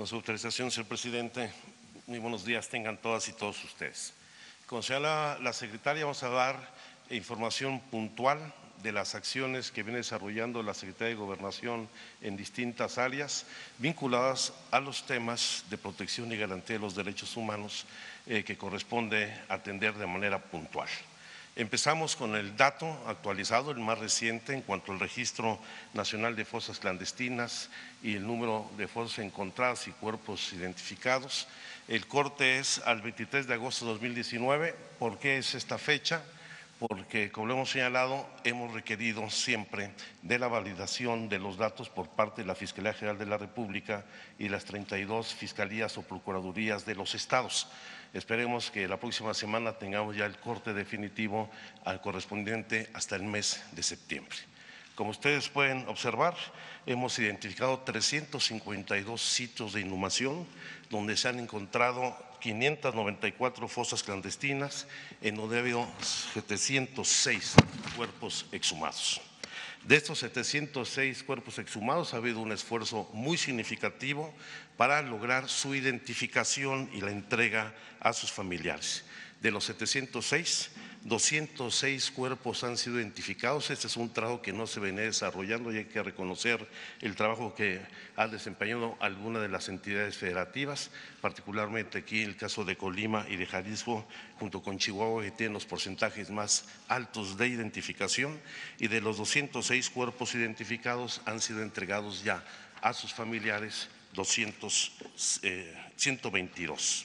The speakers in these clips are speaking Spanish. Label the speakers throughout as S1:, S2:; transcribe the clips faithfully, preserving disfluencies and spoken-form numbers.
S1: Con su autorización, señor presidente, muy buenos días tengan todas y todos ustedes. Como señala la secretaria, vamos a dar información puntual de las acciones que viene desarrollando la Secretaría de Gobernación en distintas áreas vinculadas a los temas de protección y garantía de los derechos humanos eh, que corresponde atender de manera puntual. Empezamos con el dato actualizado, el más reciente en cuanto al Registro Nacional de Fosas Clandestinas y el número de fosas encontradas y cuerpos identificados. El corte es al veintitrés de agosto de dos mil diecinueve. ¿Por qué es esta fecha? Porque, como lo hemos señalado, hemos requerido siempre de la validación de los datos por parte de la Fiscalía General de la República y las treinta y dos fiscalías o procuradurías de los estados. Esperemos que la próxima semana tengamos ya el corte definitivo al correspondiente hasta el mes de septiembre. Como ustedes pueden observar, hemos identificado trescientos cincuenta y dos sitios de inhumación donde se han encontrado quinientas noventa y cuatro fosas clandestinas, en donde ha habido setecientos seis cuerpos exhumados. De estos setecientos seis cuerpos exhumados ha habido un esfuerzo muy significativo para lograr su identificación y la entrega a sus familiares. De los setecientos seis, doscientos seis cuerpos han sido identificados. Este es un trabajo que no se venía desarrollando y hay que reconocer el trabajo que ha desempeñado alguna de las entidades federativas, particularmente aquí el caso de Colima y de Jalisco, junto con Chihuahua, que tienen los porcentajes más altos de identificación, y de los doscientos seis cuerpos identificados han sido entregados ya a sus familiares doscientos, eh, ciento veintidós.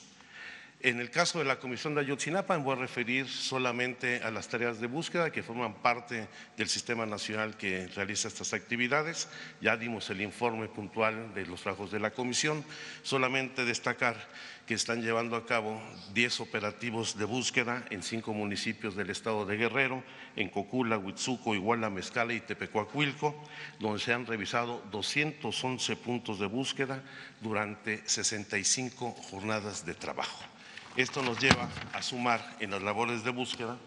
S1: En el caso de la Comisión de Ayotzinapa, me voy a referir solamente a las tareas de búsqueda que forman parte del Sistema Nacional que realiza estas actividades. Ya dimos el informe puntual de los trabajos de la Comisión. Solamente destacar que están llevando a cabo diez operativos de búsqueda en cinco municipios del estado de Guerrero, en Cocula, Huitzuco, Iguala, Mezcala y Tepecuacuilco, donde se han revisado doscientos once puntos de búsqueda durante sesenta y cinco jornadas de trabajo. Esto nos lleva a sumar en las labores de búsqueda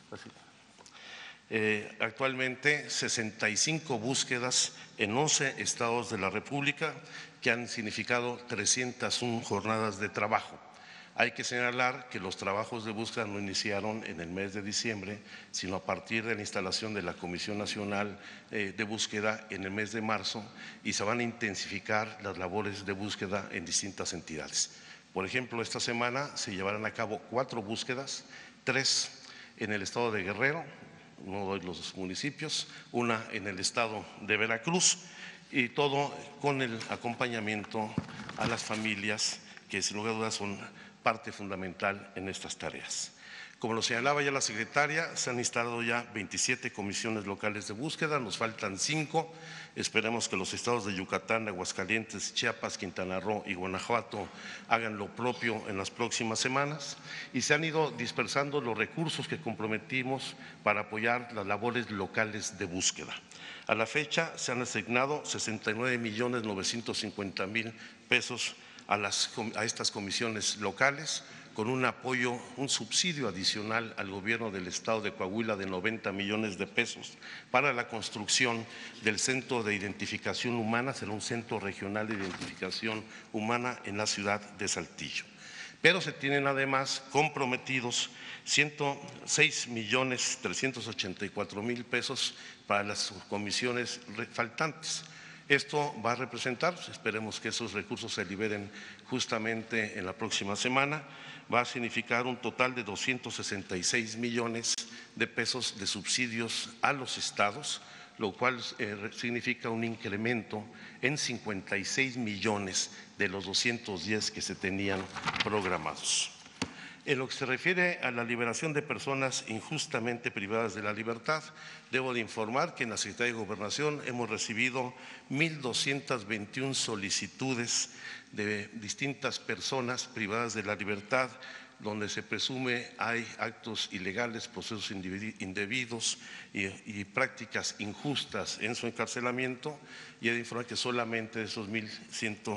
S1: eh, actualmente sesenta y cinco búsquedas en once estados de la República que han significado trescientas una jornadas de trabajo. Hay que señalar que los trabajos de búsqueda no iniciaron en el mes de diciembre, sino a partir de la instalación de la Comisión Nacional eh, de Búsqueda en el mes de marzo, y se van a intensificar las labores de búsqueda en distintas entidades. Por ejemplo, esta semana se llevarán a cabo cuatro búsquedas, tres en el estado de Guerrero, uno de los municipios, una en el estado de Veracruz, y todo con el acompañamiento a las familias que sin lugar a dudas son parte fundamental en estas tareas. Como lo señalaba ya la secretaria, se han instalado ya veintisiete comisiones locales de búsqueda, nos faltan cinco. Esperemos que los estados de Yucatán, Aguascalientes, Chiapas, Quintana Roo y Guanajuato hagan lo propio en las próximas semanas, y se han ido dispersando los recursos que comprometimos para apoyar las labores locales de búsqueda. A la fecha se han asignado sesenta y nueve millones novecientos cincuenta mil pesos a, las, a estas comisiones locales, con un apoyo, un subsidio adicional al gobierno del estado de Coahuila de noventa millones de pesos para la construcción del Centro de Identificación Humana, será un centro regional de identificación humana en la ciudad de Saltillo. Pero se tienen además comprometidos ciento seis millones trescientos ochenta y cuatro mil pesos para las comisiones faltantes. Esto va a representar, esperemos que esos recursos se liberen justamente en la próxima semana, va a significar un total de doscientos sesenta y seis millones de pesos de subsidios a los estados, lo cual eh, significa un incremento en cincuenta y seis millones de los doscientos diez que se tenían programados. En lo que se refiere a la liberación de personas injustamente privadas de la libertad, debo de informar que en la Secretaría de Gobernación hemos recibido mil doscientas veintiuna solicitudes de distintas personas privadas de la libertad, donde se presume hay actos ilegales, procesos indebidos y, y prácticas injustas en su encarcelamiento, y he de informar que solamente de esos mil ciento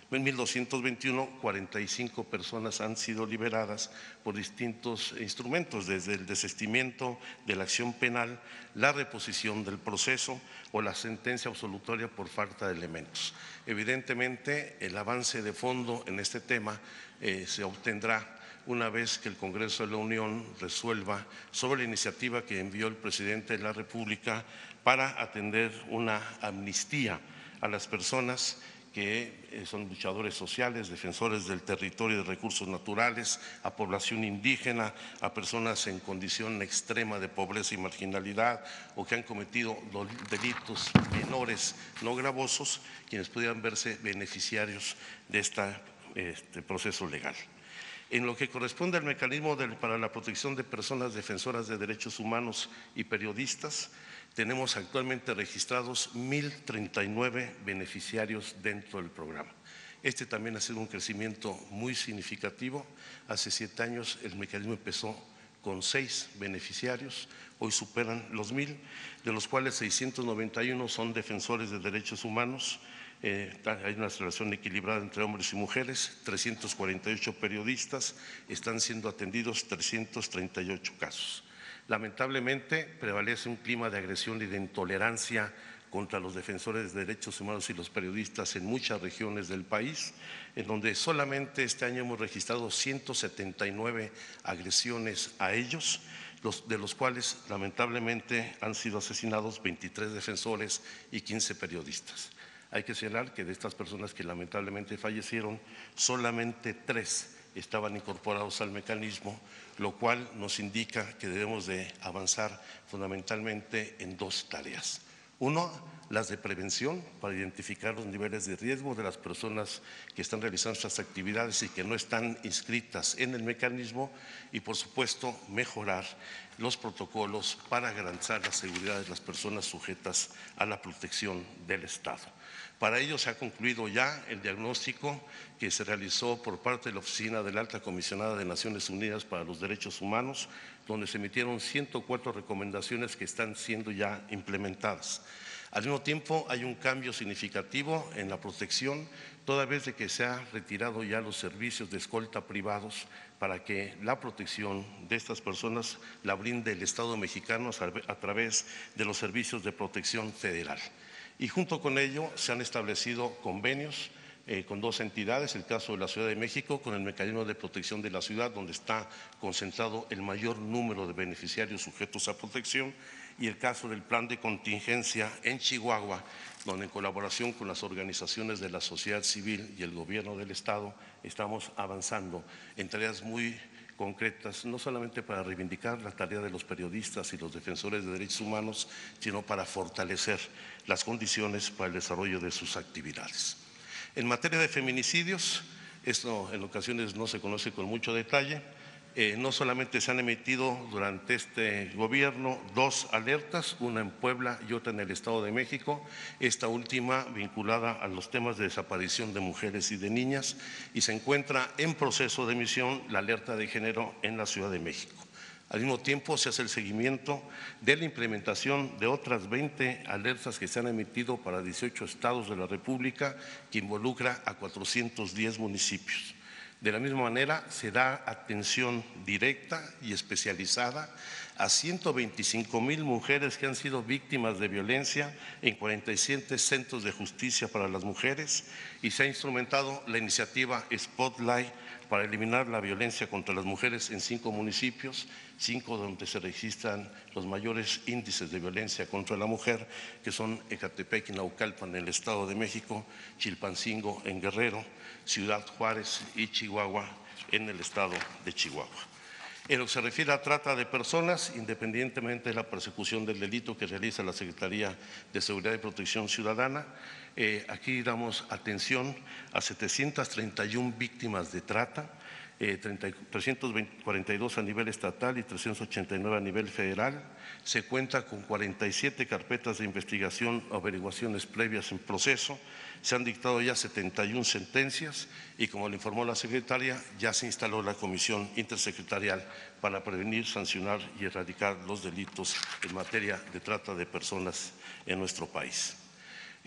S1: En mil doscientos veintiuno, cuarenta y cinco personas han sido liberadas por distintos instrumentos, desde el desistimiento de la acción penal, la reposición del proceso o la sentencia absolutoria por falta de elementos. Evidentemente, el avance de fondo en este tema eh, se obtendrá una vez que el Congreso de la Unión resuelva sobre la iniciativa que envió el presidente de la República para atender una amnistía a las personas que son luchadores sociales, defensores del territorio y de recursos naturales, a población indígena, a personas en condición extrema de pobreza y marginalidad o que han cometido delitos menores no gravosos, quienes pudieran verse beneficiarios de esta, este proceso legal. En lo que corresponde al mecanismo de, para la protección de personas defensoras de derechos humanos y periodistas, tenemos actualmente registrados mil treinta y nueve beneficiarios dentro del programa. Este también ha sido un crecimiento muy significativo. Hace siete años el mecanismo empezó con seis beneficiarios, hoy superan los mil, de los cuales seiscientos noventa y uno son defensores de derechos humanos. Eh, hay una relación equilibrada entre hombres y mujeres, trescientos cuarenta y ocho periodistas, están siendo atendidos trescientos treinta y ocho casos. Lamentablemente prevalece un clima de agresión y de intolerancia contra los defensores de derechos humanos y los periodistas en muchas regiones del país, en donde solamente este año hemos registrado ciento setenta y nueve agresiones a ellos, los, de los cuales lamentablemente han sido asesinados veintitrés defensores y quince periodistas. Hay que señalar que de estas personas que lamentablemente fallecieron, solamente tres estaban incorporados al mecanismo, lo cual nos indica que debemos de avanzar fundamentalmente en dos tareas. Uno, las de prevención para identificar los niveles de riesgo de las personas que están realizando estas actividades y que no están inscritas en el mecanismo y, por supuesto, mejorar los protocolos para garantizar la seguridad de las personas sujetas a la protección del Estado. Para ello se ha concluido ya el diagnóstico que se realizó por parte de la Oficina de la Alta Comisionada de Naciones Unidas para los Derechos Humanos, donde se emitieron ciento cuatro recomendaciones que están siendo ya implementadas. Al mismo tiempo, hay un cambio significativo en la protección, toda vez de que se han retirado ya los servicios de escolta privados para que la protección de estas personas la brinde el Estado mexicano a través de los servicios de protección federal. Y junto con ello se han establecido convenios eh, con dos entidades, el caso de la Ciudad de México con el mecanismo de protección de la ciudad, donde está concentrado el mayor número de beneficiarios sujetos a protección, y el caso del plan de contingencia en Chihuahua, donde en colaboración con las organizaciones de la sociedad civil y el gobierno del Estado estamos avanzando en tareas muy concretas, no solamente para reivindicar la tarea de los periodistas y los defensores de derechos humanos, sino para fortalecer las condiciones para el desarrollo de sus actividades. En materia de feminicidios, esto en ocasiones no se conoce con mucho detalle. Eh, no solamente se han emitido durante este gobierno dos alertas, una en Puebla y otra en el Estado de México, esta última vinculada a los temas de desaparición de mujeres y de niñas, y se encuentra en proceso de emisión la alerta de género en la Ciudad de México. Al mismo tiempo se hace el seguimiento de la implementación de otras veinte alertas que se han emitido para dieciocho estados de la República, que involucra a cuatrocientos diez municipios. De la misma manera, se da atención directa y especializada a ciento veinticinco mil mujeres que han sido víctimas de violencia en cuarenta y siete centros de justicia para las mujeres, y se ha instrumentado la iniciativa Spotlight para eliminar la violencia contra las mujeres en cinco municipios, cinco donde se registran los mayores índices de violencia contra la mujer, que son Ecatepec y Naucalpan en el Estado de México, Chilpancingo en Guerrero, Ciudad Juárez y Chihuahua en el Estado de Chihuahua. En lo que se refiere a trata de personas, independientemente de la persecución del delito que realiza la Secretaría de Seguridad y Protección Ciudadana, eh, aquí damos atención a setecientas treinta y una víctimas de trata, eh, trescientos cuarenta y dos a nivel estatal y trescientos ochenta y nueve a nivel federal. Se cuenta con cuarenta y siete carpetas de investigación o averiguaciones previas en proceso. Se han dictado ya setenta y una sentencias y, como le informó la secretaria, ya se instaló la Comisión Intersecretarial para prevenir, sancionar y erradicar los delitos en materia de trata de personas en nuestro país.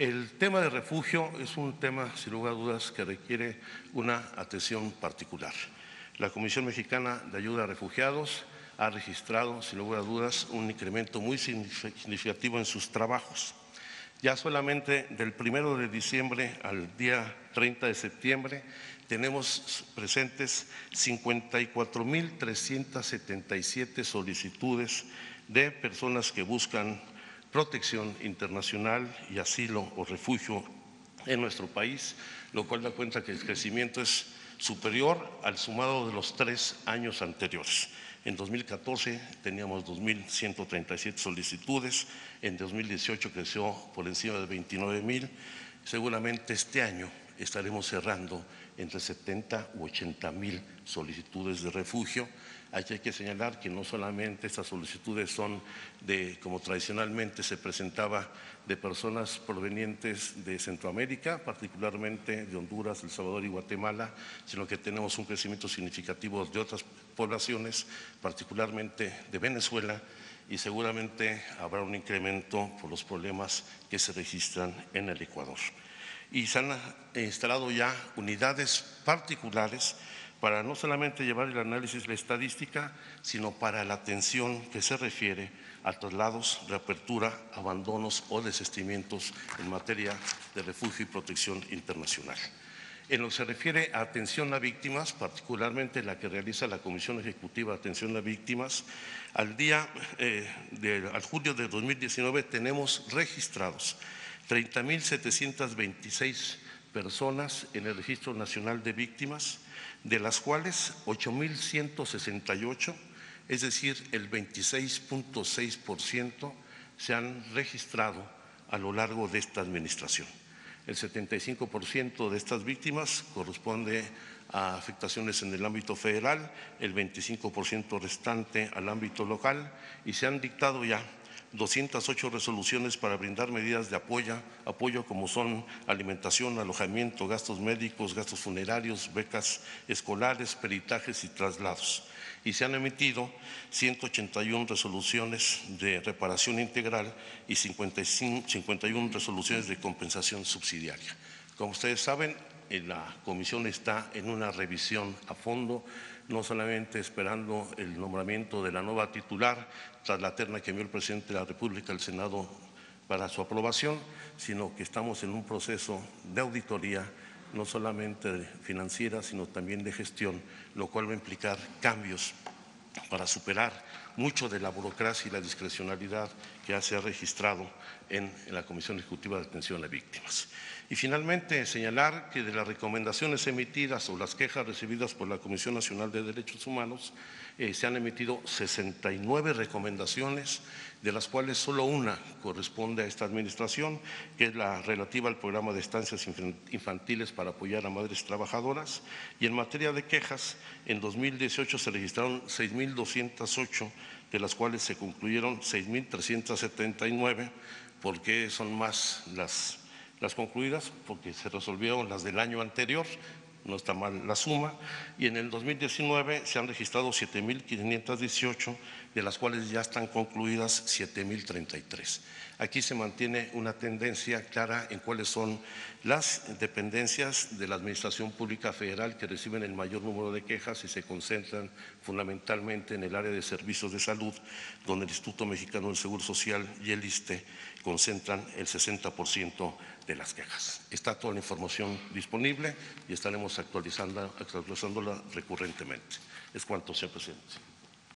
S1: El tema de refugio es un tema, sin lugar a dudas, que requiere una atención particular. La Comisión Mexicana de Ayuda a Refugiados ha registrado, sin lugar a dudas, un incremento muy significativo en sus trabajos. Ya solamente del primero de diciembre al día treinta de septiembre tenemos presentes cincuenta y cuatro mil trescientas setenta y siete solicitudes de personas que buscan protección internacional y asilo o refugio en nuestro país, lo cual da cuenta que el crecimiento es superior al sumado de los tres años anteriores. En dos mil catorce teníamos dos mil ciento treinta y siete solicitudes, en dos mil dieciocho creció por encima de veintinueve mil, seguramente este año estaremos cerrando entre setenta u ochenta mil solicitudes de refugio. Aquí hay que señalar que no solamente estas solicitudes son de, como tradicionalmente se presentaba, de personas provenientes de Centroamérica, particularmente de Honduras, El Salvador y Guatemala, sino que tenemos un crecimiento significativo de otras poblaciones, particularmente de Venezuela, y seguramente habrá un incremento por los problemas que se registran en el Ecuador. Y se han instalado ya unidades particulares para no solamente llevar el análisis de la estadística, sino para la atención que se refiere a traslados, reapertura, abandonos o desistimientos en materia de refugio y protección internacional. En lo que se refiere a atención a víctimas, particularmente la que realiza la Comisión Ejecutiva de Atención a Víctimas, al día eh, de al julio de dos mil diecinueve tenemos registrados treinta mil setecientas veintiséis personas en el Registro Nacional de Víctimas, de las cuales ocho mil ciento sesenta y ocho, es decir, el veintiséis punto seis por ciento, se han registrado a lo largo de esta administración. El setenta y cinco por ciento de estas víctimas corresponde a afectaciones en el ámbito federal, el veinticinco por ciento restante al ámbito local, y se han dictado ya doscientas ocho resoluciones para brindar medidas de apoyo, apoyo como son alimentación, alojamiento, gastos médicos, gastos funerarios, becas escolares, peritajes y traslados. Y se han emitido ciento ochenta y una resoluciones de reparación integral y cincuenta y una resoluciones de compensación subsidiaria. Como ustedes saben, la comisión está en una revisión a fondo, no solamente esperando el nombramiento de la nueva titular tras la terna que envió el presidente de la República al Senado para su aprobación, sino que estamos en un proceso de auditoría, no solamente financiera, sino también de gestión, lo cual va a implicar cambios para superar mucho de la burocracia y la discrecionalidad que se ha registrado en la Comisión Ejecutiva de Atención a Víctimas. Y finalmente señalar que de las recomendaciones emitidas o las quejas recibidas por la Comisión Nacional de Derechos Humanos eh, se han emitido sesenta y nueve recomendaciones, de las cuales solo una corresponde a esta administración, que es la relativa al programa de estancias infantiles para apoyar a madres trabajadoras. Y en materia de quejas, en dos mil dieciocho se registraron seis mil doscientas ocho, de las cuales se concluyeron seis mil trescientas setenta y nueve, porque son más las Las concluidas, porque se resolvieron las del año anterior, no está mal la suma, y en el dos mil diecinueve se han registrado siete mil quinientas dieciocho, de las cuales ya están concluidas siete mil treinta y tres. Aquí se mantiene una tendencia clara en cuáles son las dependencias de la Administración Pública Federal que reciben el mayor número de quejas y se concentran fundamentalmente en el área de servicios de salud, donde el Instituto Mexicano del Seguro Social y el ISSSTE concentran el sesenta por ciento de las quejas. Está toda la información disponible y estaremos actualizando, actualizándola recurrentemente. Es cuanto, señor presidente.